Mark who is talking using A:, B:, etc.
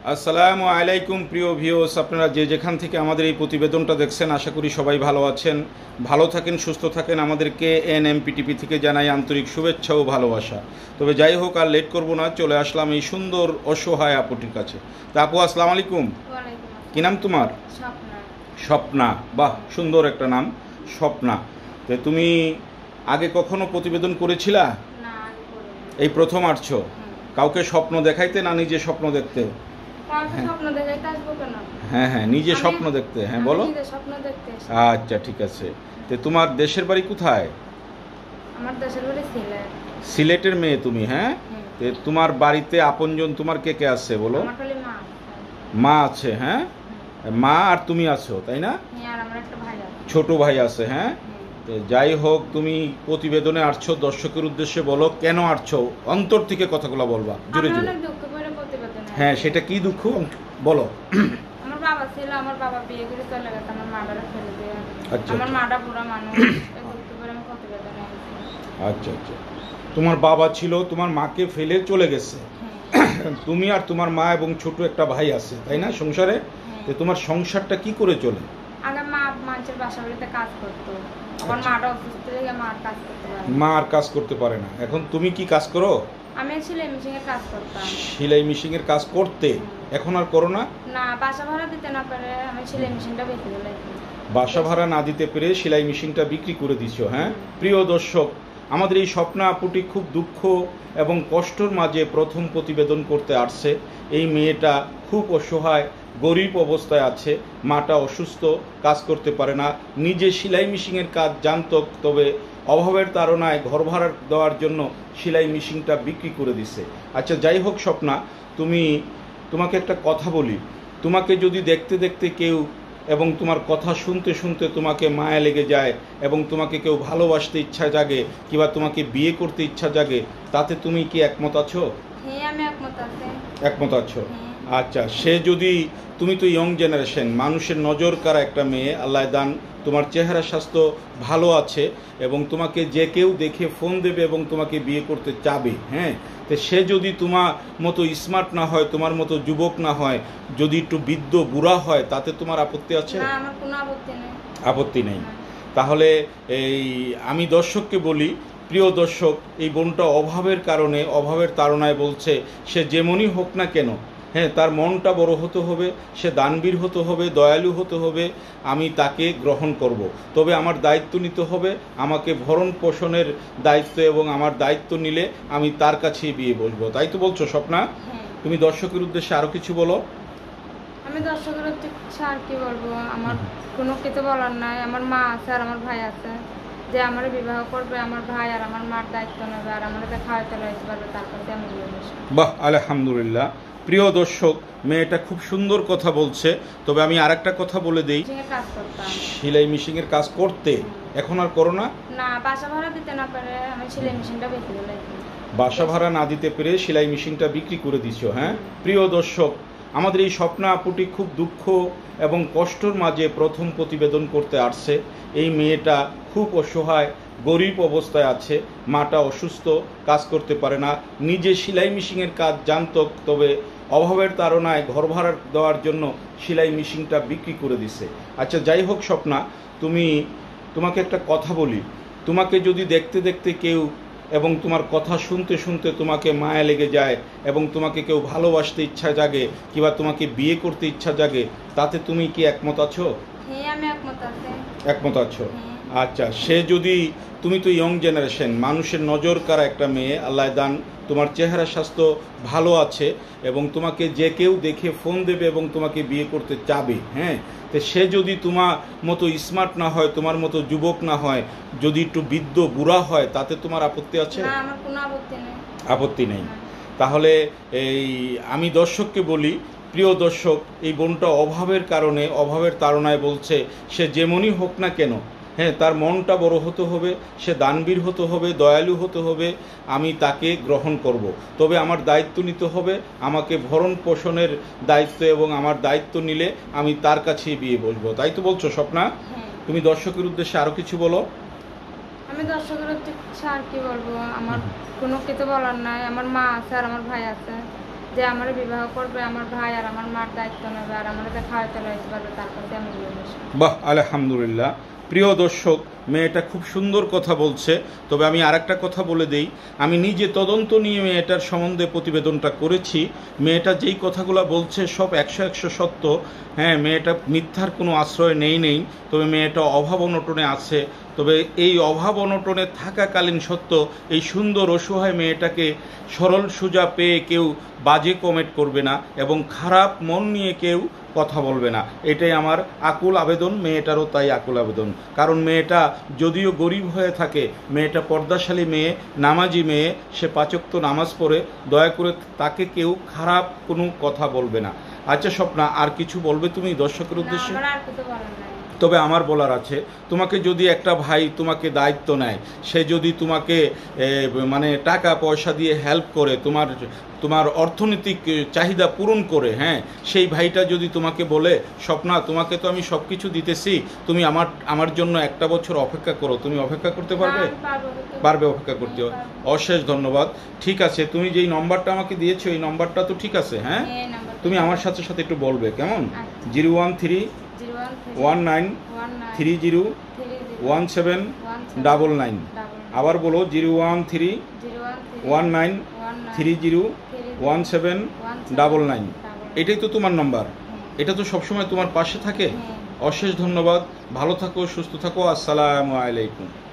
A: আসসালামু আলাইকুম প্রিয় ভিউয়ার্স, আপনারা যে যেখান থেকে আমাদের এই প্রতিবেদনটা দেখছেন আশা করি সবাই ভালো আছেন, ভালো থাকেন, সুস্থ থাকেন। আমাদেরকে এনএমপিটিপি থেকে জানাই আন্তরিক শুভেচ্ছা ও ভালোবাসা। তবে যাই হোক, আর লেট করব না, চলে আসলাম এই সুন্দর অসহায় আপুটির কাছে। তা আপু, আসসালামু আলাইকুম। কি নাম তোমার? স্বপ্না। বাহ, সুন্দর একটা নাম, স্বপ্না। তো তুমি আগে কখনো প্রতিবেদন করেছিলা? এই প্রথম আসছো? কাউকে স্বপ্ন দেখাইতে না নিজে স্বপ্ন দেখতে? হ্যাঁ হ্যাঁ, নিজে স্বপ্ন দেখতে। হ্যাঁ বলো। আচ্ছা ঠিক আছে। তো তোমার দেশের বাড়ি কোথায়?
B: আমার দেশের বাড়ি সিলেট।
A: সিলেটের মেয়ে তুমি? হ্যাঁ। তো তোমার বাড়িতে আপনজন তোমার কে কে আছে বলো? মা আছে। হ্যাঁ, মা আর তুমি আছো, তাই না? ছোট ভাই আছে। হ্যাঁ। যাই হোক, তুমি প্রতিবেদনে আসছো, দর্শকের উদ্দেশ্যে বলো কেন আসছো, অন্তর থেকে কথাগুলো বলবা জোরে জোরে। হ্যাঁ, সেটা কি দুঃখ বলো।
B: আমার বাবা ছিল, আমার বাবা বিয়ে করে চলে গেছে, আমার মাটারে ফেলে দিয়ে। আমার মাটা বুড়া মানুষ, এই দুঃখ করে আমি প্রতিবেদনে আসছি।
A: আচ্ছা আচ্ছা, তোমার বাবা ছিল, তোমার মাকে ফেলে চলে গেছে। তুমি আর তোমার মা এবং ছোট একটা ভাই আছে, তাই না সংসারে? তোমার সংসারটা কি করে চলে?
B: আগে মা মানুষের বাসা বাড়িতে কাজ করতো, এখন মাটা অসুস্থ হয়ে মা আর কাজ করতে পারে না।
A: মা আর কাজ করতে পারে না। এখন তুমি কি কাজ করো?
B: আমি সেলাই মেশিন এর কাজ করতাম।
A: সেলাই মেশিন এর কাজ করতে? এখন আর করো না?
B: না, বাসা ভাড়া দিতে না পারে আমি সেলাই মেশিনটা বেচে দিলাম।
A: বাসা ভাড়া না দিতে পেরে সেলাই মেশিনটা বিক্রি করে দিছো। হ্যাঁ প্রিয় দর্শক, আমাদের এই স্বপ্না আপুটি খুব দুঃখ এবং কষ্টর মাঝে প্রথম প্রতিবেদন করতে আসছে। এই মেয়েটা খুব অসহায়, গরিব অবস্থায় আছে, মাটা অসুস্থ, কাজ করতে পারে না, নিজে সেলাই মেশিনের কাজ জানতো, তবে অভাবের তাড়নায় ঘর ভাড়া দেওয়ার জন্য সেলাই মেশিনটা বিক্রি করে দিছে। আচ্ছা যাই হোক স্বপ্না, তোমাকে একটা কথা বলি, তোমাকে যদি দেখতে দেখতে কেউ এবং তোমার কথা শুনতে শুনতে তোমাকে মায়া লেগে যায় এবং তোমাকে কেউ ভালোবাসতে ইচ্ছা জাগে কিংবা তোমাকে বিয়ে করতে ইচ্ছা জাগে, তাতে তুমি কি একমত আছো?
B: হ্যাঁ, আমি একমত আছি।
A: একমত আছো? আচ্ছা, সে যদি, তুমি তো ইয়ং জেনারেশন, মানুষের নজর কাড়া একটা মেয়ে, আল্লাহ দান, তোমার চেহারা স্বাস্থ্য ভালো আছে এবং তোমাকে যে কেউ দেখে ফোন দেবে এবং তোমাকে বিয়ে করতে চাবে। হ্যাঁ, তো সে যদি তোমার মতো স্মার্ট না হয়, তোমার মতো যুবক না হয়, যদি একটু বৃদ্ধ বুড়া হয়, তাতে তোমার আপত্তি আছে?
B: না, আমার কোনো আপত্তি নেই।
A: আপত্তি নেই। তাহলে এই আমি দর্শককে বলি, প্রিয় দর্শক, এই বোনটা অভাবের কারণে, অভাবের তাড়নায় বলছে, সে যেমনই হোক না কেন, হ্যাঁ, তার মনটা বড় হতে হবে, সে দানবীর হতে হবে, দয়ালু হতে হবে, আমি তাকে গ্রহণ করব। তবে আমার দায়িত্ব নিতে হবে, আমাকে ভরণ পোষণের দায়িত্ব, এবং আমার দায়িত্ব নিলে আমি তার কাছেই বিয়ে বসবো। তাই তো বলছো স্বপ্না? তুমি দর্শকের উদ্দেশ্যে আরো কিছু বলো।
B: আমি দর্শকের উদ্দেশ্যে আর কি বলবো, আমার কোনো কিছু বলার নাই। আমার মা আছে আর আমার ভাই আছে, যে আমার বিবাহ করবে, আমার ভাই আর আমার মার দায়িত্ব নেবে আর আমার খাওয়াতে লইতে পারবে, তার কাছে আমি বিয়ে বসবো।
A: বাহ, আলহামদুলিল্লাহ। প্রিয় দর্শক, মেয়েটা খুব সুন্দর কথা বলছে। তবে আমি আরেকটা কথা বলে দিই, সেলাই মেশিনের কাজ করতে এখন আর করো না?
B: না, বাসা ভাড়া দিতে না পারে আমি সেলাই মেশিনটা বেচে দিলাম।
A: বাসা ভাড়া না দিতে পেরে সেলাই মেশিনটা বিক্রি করে দিছো। হ্যাঁ প্রিয় দর্শক, আমাদের এই স্বপ্না আপুটি খুব দুঃখ এবং কষ্টর মাঝে প্রথম প্রতিবেদন করতে আসছে। এই মেয়েটা খুব অসহায়, গরিব অবস্থায় আছে, মাটা অসুস্থ, কাজ করতে পারে না, নিজে সেলাই মেশিনের কাজ জানতো, তবে অভাবের তাড়নায় ঘর ভাড়া দেওয়ার জন্য সেলাই মেশিনটা বিক্রি করে দিছে। আচ্ছা যাই হোক স্বপ্না, তোমাকে একটা কথা বলি, তোমাকে যদি দেখতে দেখতে কেউ এবং তোমার কথা শুনতে শুনতে তোমাকে মায়া লেগে যায় এবং তোমাকে কেউ ভালোবাসতে ইচ্ছা জাগে কিংবা তোমাকে বিয়ে করতে ইচ্ছা জাগে, তাতে তুমি কি একমত আছো?
B: হ্যাঁ, আমি একমত আছি।
A: একমত আছো? আচ্ছা, সে যদি, তুমি তো ইয়ং জেনারেশন, মানুষের নজর কাড়া একটা মেয়ে, আল্লাহ দান, তোমার চেহারা স্বাস্থ্য ভালো আছে এবং তোমাকে যে কেউ দেখে ফোন দেবে এবং তোমাকে বিয়ে করতে চাবে। হ্যাঁ, তো সে যদি তোমার মতো স্মার্ট না হয়, তোমার মতো যুবক না হয়, যদি একটু বৃদ্ধ বুড়া হয়, তাতে তোমার আপত্তি আছে?
B: না, আমার কোনো আপত্তি নেই।
A: আপত্তি নেই। তাহলে এই আমি দর্শককে বলি, প্রিয় দর্শক, এই বোনটা অভাবের কারণে, অভাবের তাড়নায় বলছে, সে যেমনই হোক না কেন, হ্যাঁ, তার মনটা বড় হতে হবে, সে দানবীর হতে হবে, দয়ালু হতে হবে, আমি তাকে গ্রহণ করব। তবে আমার দায়িত্ব নিতে হবে, আমাকে ভরণ পোষণের দায়িত্ব, এবং আমার দায়িত্ব নিলে আমি তার কাছেই বিয়ে বসবো। তাই তো বলছো স্বপ্না? তুমি দর্শকের উদ্দেশ্যে আরো কিছু বলো।
B: আমি দর্শকের উদ্দেশ্যে আর কি বলবো, আমার কোনো কিছু বলার নাই। আমার মা আছে আর আমার ভাই আছে, যে আমার বিবাহ করবে, আমার ভাই আর আমার মার দায়িত্ব নেবে আর আমার খাওয়াতে লইতে পারবে, তার কাছে আমি ভালোবাসি।
A: বাহ, আলহামদুলিল্লাহ। প্রিয় দর্শক, মেয়েটা খুব সুন্দর কথা বলছে। তবে আমি আরেকটা কথা বলে দেই, আমি নিজে তদন্ত নিয়ে মেয়েটার সম্বন্ধে প্রতিবেদনটা করেছি। মেয়েটা যেই কথাগুলো বলছে সব 100% সত্য। হ্যাঁ, মেয়েটা মিথ্যার কোনো আশ্রয় নেই। তবে মেয়েটা অভাব অনটনে আছে। তবে এই অভাব অনটনে থাকাকালীন সত্য এই সুন্দর অসহায় মেয়েটাকে সরল সোজা পেয়ে কেউ বাজে কমেন্ট করবে না এবং খারাপ মন নিয়ে কেউ কথা বলবে না। এটাই আমার আকুল আবেদন, মেয়েটারও তাই আকুল আবেদন। কারণ মেয়েটা যদিও গরিব হয়ে থাকে, মেয়েটা পর্দাশালী মেয়ে, নামাজি মেয়ে, সে 5 ওয়াক্ত নামাজ পড়ে। দয়া করে তাকে কেউ খারাপ কোনো কথা বলবে না। আচ্ছা স্বপ্না, আর কিছু বলবে তুমি দর্শকের উদ্দেশ্যে? তবে আমার বলার আছে, তোমাকে যদি একটা ভাই তোমাকে দায়িত্ব নেয়, সে যদি তোমাকে মানে টাকা পয়সা দিয়ে হেল্প করে, তোমার অর্থনৈতিক চাহিদা পূরণ করে, হ্যাঁ, সেই ভাইটা যদি তোমাকে বলে, স্বপ্না তোমাকে তো আমি সব কিছু দিতেছি, তুমি আমার জন্য 1 বছর অপেক্ষা করো, তুমি অপেক্ষা করতে পারবে? পারবে অপেক্ষা করতে? অশেষ ধন্যবাদ। ঠিক আছে, তুমি যেই নম্বরটা আমাকে দিয়েছো এই নম্বরটা তো ঠিক আছে? হ্যাঁ, তুমি আমার সাথে সাথে একটু বলবে কেমন? 01319301799। আবার বলো, 01319301799। এটাই তো তোমার নাম্বার? এটা তো সবসময় তোমার পাশে থাকে? অশেষ ধন্যবাদ। ভালো থাকো, সুস্থ থাকো। আসসালামু আলাইকুম।